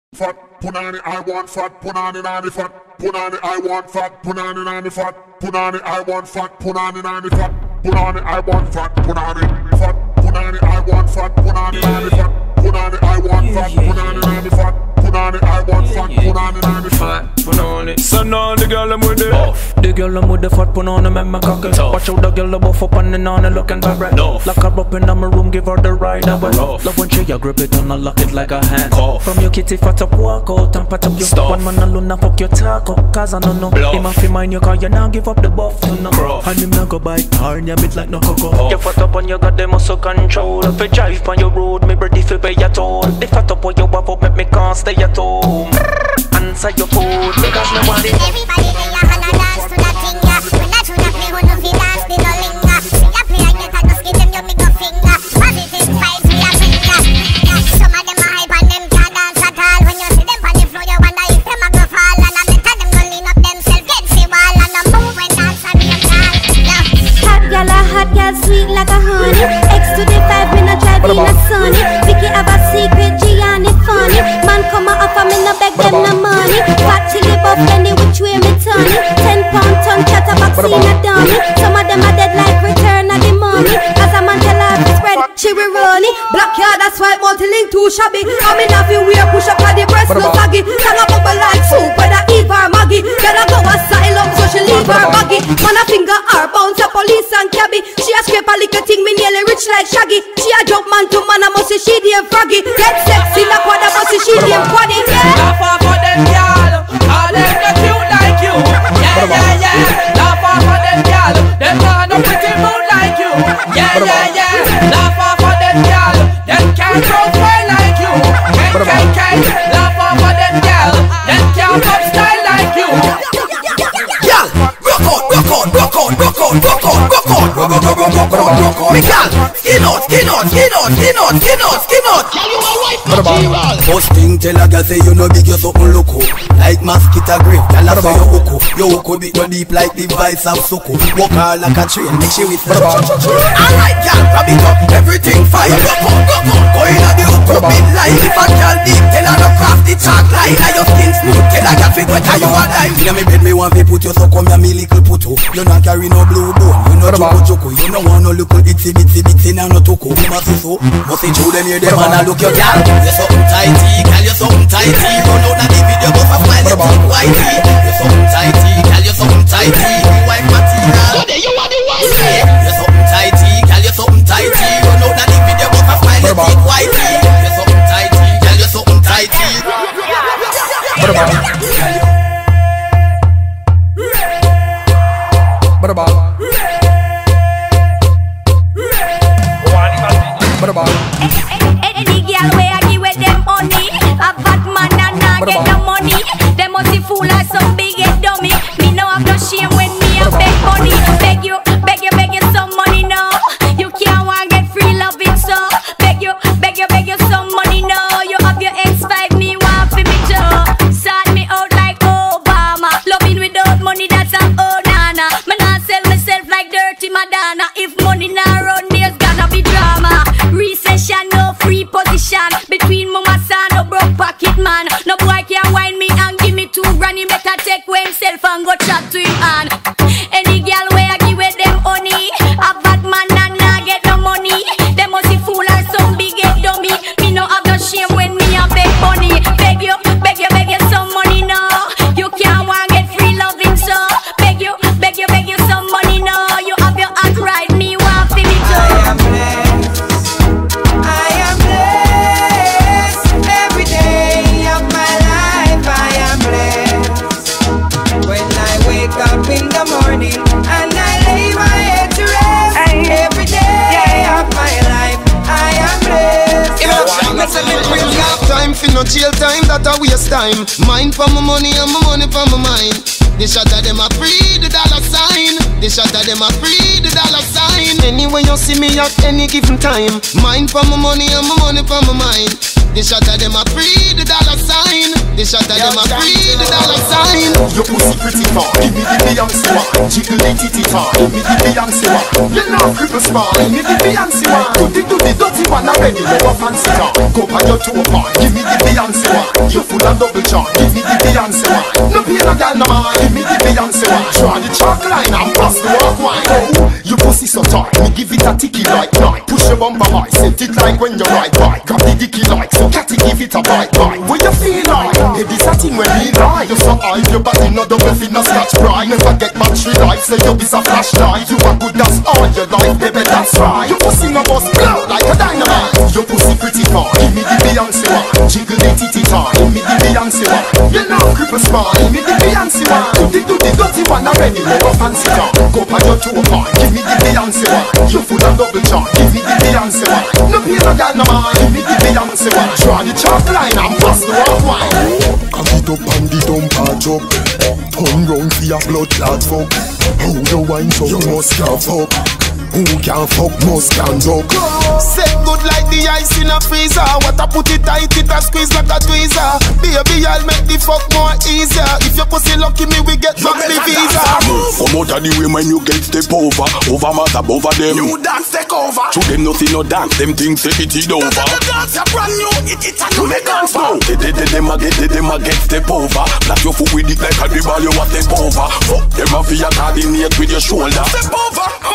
Fat punani, I want fat punani nani fat punani, I want fat punani nani fat punani, I want fat punani nani fat punani, I want fat punani fat punani, I want fat punani nani fat punani, I want fat punani nani fat punani, I want fat punani nani fat punani. So now the girl I'm with it. The girl I'm with the fat punani make me cocky. Watch out the girl I'm buff up on the nani looking vibrant. Lock her up in my room, give her the ride away. Love when she a grip it and I lock it like a hand. From your kitty fat up, walk out and pat up your stuff. One man alone and fuck your taco, cause I don't know. Him a fi mind you cause you now give up the buff to no. And him not go buy car and you bit like no cocoa. You fat up and you got the muscle control. If you drive on your road, me ready fi pay your toll. The fat up when you have up, make me can't stay at home. Answer your phone because me want it. Everybody lay your hand and dance to that thing, yeah. When I shoot up me, who know fi dance, me no linger. Me a play and you can just give them your middle finger. Positive vibes, me a finger. Some of them a hype and them can't dance at all. When you see them on the floor, you wonder if them a go fall. And I better them go lean up themselves, get the wall. And I move when dance and me a call. Hot gal a hot gal, sweet like a honey. X to the 5, me no drive in a sunny. Vicky have a secret, Gianni funny. Man come a offer, me no beg them no money. Fat chili buff, any which way me turn it. 10 pound ton chatterbox in a dummy. Some of them are dead like return of the money. As a man tell her to spread, she will run it. Black yard, that's why multi-link too shabby. I'm in a few wear, push up on the breast, no saggy. Sang a bubble like soup, whether Eve or Maggie. Girl a go asylum, so she leave her baggy. Man a finger her, bounce a police and cabby. She a scrape a little thing, me nearly rich like Shaggy. She a jump man to man, I must say she damn froggy. Get sexy like what I must say she damn quaddy. Laugh off of them y'all, all them not cute like you. Yeah, yeah, yeah. Laugh off of them y'all, them not no pretty mood like you. Yeah, yeah, yeah. Laugh off of them y'all, them can't profile like you. Can't. Laugh off of them y'all, them can't pop style like you. Y'all, rock on. Me gal, skin out. First thing tell a girl say you no big, you something loco. Like mosquito grave, gal a say you hooko. Your hooko bit no deep like the vice of Soko. Walk her like a train, make she with alright gal, grab it up, everything fine. Rock on. Go in a the hooko bit line. If a gal deep, tell her no craft the chalk line. Now your skin smooth, tell a gal fit wet you a dime. Inna me bed me want fi put you so come here me little puto. You not carry no blue bone, you no choco. You no want no little itsy now no toko. You must say show them here them and I look your gal. You something tighty, gal you something tighty. Run out of the video but for smile you think whitey. You something tighty, gal you something tighty. Wife material. So there you are the one. You something tighty, gal you something tighty. Run out of the video but for smile you think whitey. You something tighty, gal you something tighty. Any girl where I give with them money, a bad man and I get the money. Them must be fool like some big head dummy. Me no have no shame when me a beg money. Beg you some money now. You can't want get free loving so. Beg you some money now. You have your X5, me want for me too. Sort me out like Obama. Loving without money, that's a oh nana. Me not sell myself like dirty Madonna. If money not run, there's gonna be drama. Recession, no free position. Between mama son, no broke pocket man. No boy can whine me and give me $2 grand. He better take away himself and go chat to him and any girl where I give with them honey, a bad man and not get no money. They must be fool or some big head dummy. Me no have no shame when me a beg money. Beg you some money now. You can't want get free loving so. Beg you some money now. You have your heart right, me want for me too. I am blessed every day of my life. I am blessed when I wake up in the morning and I lay my head to rest. Every day of my life, I am blessed. Time for no jail time, that a waste time. Mine for my money and my money for my mind. The shot of them a free the dollar sign. The shot of them a free the dollar sign. Anyway you see me at any given time. Mine for my money and my money for my mind. The shot of them a free the dollar sign. The shot of them a free the dollar sign. Your pussy pretty far, give me the Beyonce one. Jiggle the titty tar, give me the Beyonce one. You know cripple smart, give me the Beyonce one. Do the dirty one already, no fancy tar. Go by your toe part, give me the Beyonce one. You full and double charge, give me the Beyonce one. No pain no gal no man, give me the Beyonce one. Draw the chalk line and pass the walk wine. Oh, your pussy so tight, me give it a ticky like night. Push your bumper high, set it like when you ride bike. Grab the dicky like, so catty give it a bite bite. What you feel like? Hey, this a thing when we lie. You so high, your body no double fit, no scratch pride. Never get battery life, say you is a flashlight. You are good, that's all your life, baby, that's right. Your pussy no bust blow like a dynamite. Your pussy pretty far, give me the Beyonce one. Jiggle the titty tar, give me the Beyonce one. You know cripple smart, give me the Beyonce one. Do the dirty one already, no fancy tar. Go by your toe part, give me the Beyonce one. You full and double charge, give me the Beyonce one. No pain no gal no man, give me the Beyonce one. Draw the chalk line and pass the walk wine. Cock it up and the dumper drop. Turn round for your blood clot fuck. How you wine so you must can't fuck. Who can fuck must can duck. Set good like the ice in a freezer. What I put it tight, it a squeeze like a tweezer. Baby, I'll make the fuck more easier. If your pussy lucky me, we get back the visa. Come out of the way when you get step over. Over matter over them. You dance take over. To them nothing no dance. Them things say it is over. The dance a brand new. It a new make dance now. Them a get step over. Black your foot with it like a ball you want step over. Fuck them a fear coordinate with your shoulder. Step over.